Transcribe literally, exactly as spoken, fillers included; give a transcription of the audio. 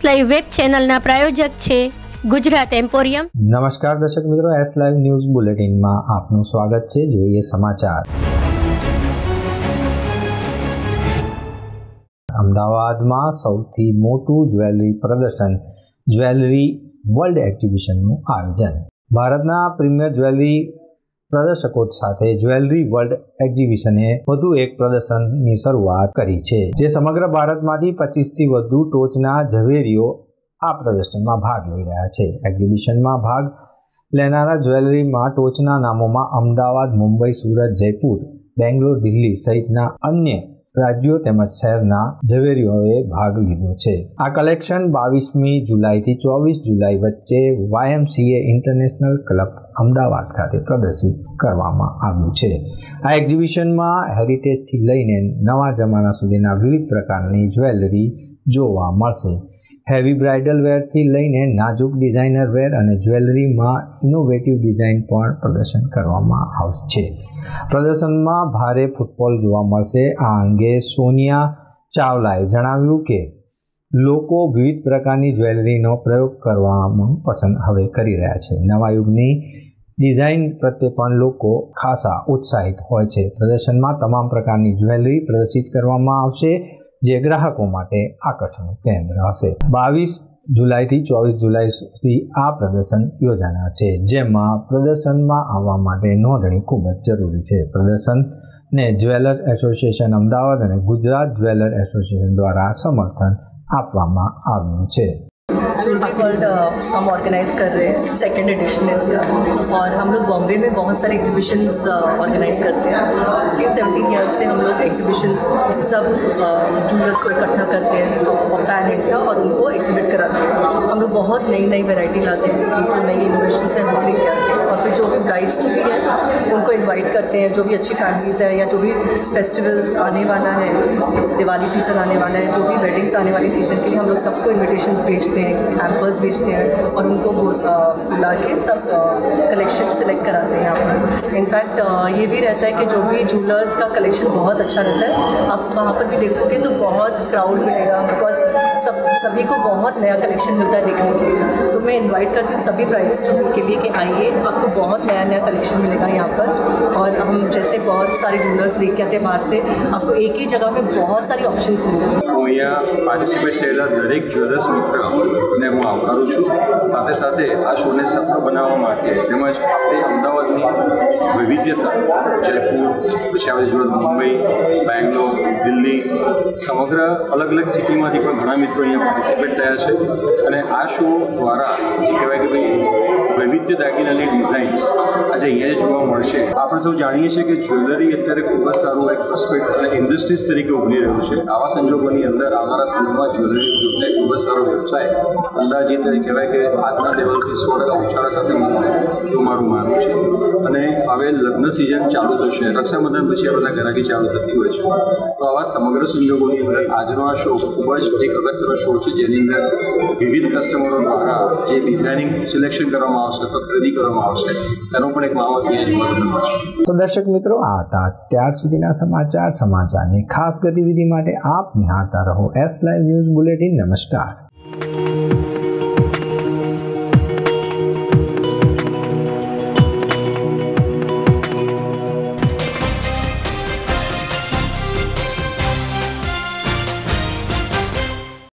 Live web ચેનલના પ્રાયોજક છે Gujarat emporium. નમસ્કાર દર્શક મિત્રો, એસ લાઈવ ન્યૂઝ બુલેટિનમાં આપનું સ્વાગત છે। જોઈએ સમાચાર। અમદાવાદમાં સૌથી મોટું જ્વેલરી પ્રદર્શન જ્વેલરી વર્લ્ડ એક્ઝિબિશનનું આયોજન। ભારતના પ્રીમિયર જ્વેલરી પ્રદર્શકો સાથે જ્વેલરી વર્લ્ડ એક્ઝિબિશને વધુ એક પ્રદર્શનની શરૂઆત કરી છે, જે સમગ્ર ભારતમાંથી પચીસથી વધુ ટોચના ઝવેરીઓ આ પ્રદર્શનમાં ભાગ લઈ રહ્યા છે। એક્ઝિબિશનમાં ભાગ લેનારા જ્વેલરીમાં ટોચના નામોમાં અમદાવાદ, મુંબઈ, સુરત, જયપુર, બેંગ્લોર, દિલ્હી સહિતના અન્ય રાજ્યો તેમજ શહેરના ઝવેરીઓએ ભાગ લીધો છે। આ કલેક્શન બાવીસમી જુલાઈથી ચોવીસ જુલાઈ વચ્ચે વાયએમસીએ ઇન્ટરનેશનલ ક્લબ અમદાવાદ ખાતે પ્રદર્શિત કરવામાં આવ્યું છે। આ એક્ઝિબિશનમાં હેરિટેજથી લઈને નવા જમાના સુધીના વિવિધ પ્રકારની જ્વેલરી જોવા મળશે। હેવી બ્રાઇડલ વેરથી લઈને નાજુક ડિઝાઇનર વેર અને જ્વેલરીમાં ઇનોવેટિવ ડિઝાઇન પણ પ્રદર્શન કરવામાં આવશે। પ્રદર્શનમાં ભારે ફૂટફોલ જોવા મળશે। આ અંગે સોનિયા ચાવલાએ જણાવ્યું કે લોકો વિવિધ પ્રકારની જ્વેલરીનો પ્રયોગ કરવામાં પસંદ હવે કરી રહ્યા છે। નવા યુગની ડિઝાઇન પ્રત્યે પણ લોકો ખાસા ઉત્સાહિત હોય છે। પ્રદર્શનમાં તમામ પ્રકારની જ્વેલરી પ્રદર્શિત કરવામાં આવશે, જે ગ્રાહકો માટે આકર્ષણનું કેન્દ્ર હશે। બાવીસ જુલાઈથી ચોવીસ જુલાઈ સુધી આ પ્રદર્શન યોજાનાર છે, જેમાં પ્રદર્શનમાં આવવા માટે નોંધણી ખૂબ જ જરૂરી છે। પ્રદર્શનને જ્વેલર એસોસિએશન અમદાવાદ અને ગુજરાત જ્વેલર एसोसिएशन द्वारा समर्थन આપવામાં આવ્યું છે। ज्वेलरी वर्ल्ड हम ऑर्गेनाइज कर रहे हैं, सेकेंड एडिशन है इसका। और हम लोग बॉम्बे में बहुत सारे एग्जीबिशंस ऑर्गेनाइज करते हैं। सिक्सटीन सेवनटीन ईयर्स से हम लोग एग्जीबिशंस सब जूलर्स को इकट्ठा करते हैं पैन इंडिया और उनको एग्जिबिट कराते हैं। हम लोग बहुत नई नई वैरायटी लाते हैं, जो नई इनोवेशन है वो लेके आते हैं और फिर जो भी ब्राइड्स टू बी है उनको इन्वाइट करते हैं। जो भी अच्छी फैमिलीज़ है या जो भी फेस्टिवल आने वाला है, दिवाली सीज़न आने वाला है, जो भी वेडिंग्स आने वाली सीज़न के लिए हम लोग सबको इन्विटेशंस भेजते हैं, हैम्पर्स भेजते हैं और उनको बुला के सब कलेक्शन सेलेक्ट कराते हैं यहाँ पर। इनफैक्ट ये भी रहता है कि जो भी जूलर्स का कलेक्शन बहुत अच्छा रहता है। आप वहाँ पर भी देखोगे तो बहुत क्राउड मिलेगा, बिकॉज सब सभी को बहुत नया कलेक्शन मिलता है देखने के लिए। तो मैं इन्वाइट करती हूँ सभी ब्राइड्स के लिए कि आइए, आपको बहुत नया नया कलेक्शन मिलेगा यहाँ पर। और हम जैसे बहुत सारे जूलर्स लेके आते हैं बाहर से, आपको एक ही जगह में बहुत सारी ऑप्शंस मिलेंगे। હું અહીંયા પાર્ટિસિપેટ થયેલા દરેક જ્વેલર્સ મિત્રને હું આવકારું છું। સાથે સાથે આ શોને સફળ બનાવવા માટે તેમજ આપણે અમદાવાદની વૈવિધ્યતા, જયપુર, પછી આપણે જોઈએ મુંબઈ, બેંગ્લોર, દિલ્હી, સમગ્ર અલગ અલગ સિટીમાંથી પણ ઘણા મિત્રો અહીંયા પાર્ટિસિપેટ થયા છે। અને આ શો દ્વારા જે કહેવાય કે ભાઈ વૈવિધ્ય દાગીનાની ડિઝાઇન્સ આજે અહીંયા જોવા મળશે। આપણે સૌ જાણીએ છીએ કે જ્વેલરી અત્યારે ખૂબ જ સારું એક પ્રોસ્પેક્ટ અને ઇન્ડસ્ટ્રીઝ તરીકે ઉભરી રહ્યું છે। આવા સંજોગોની અંદર આવનારા સમયમાં જ્વેલરી ઉદ્યોગને ખૂબ જ સારો વ્યવસાય અંદાજિત કહેવાય કે આજના લેવલથી સો ટકા ઉછાળા સાથે મળશે એવું મારું માનવું છે। અને હવે લગ્ન સિઝન ચાલુ થશે, રક્ષાબંધન પછી આ બધા ગ્રાહકી ચાલુ થતી હોય છે, તો આવા સમગ્ર સંજોગોની અંદર આજનો આ શો ખૂબ જ એક અગત્યનો શો છે, જેની અંદર વિવિધ કસ્ટમરો દ્વારા જે ડિઝાઇનિંગ સિલેક્શન કરવામાં આવશે અથવા ખરીદી કરવામાં આવશે તેનો પણ એક માહોલ ત્યાં જોવા મળશે। તો દર્શક મિત્રો, આ હતા ત્યાર સુધીના સમાચાર। સમાચારની ખાસ ગતિવિધિ માટે આપ નિહાળતા રહો એસ લાઈવ ન્યૂઝ બુલેટિન। નમસ્કાર।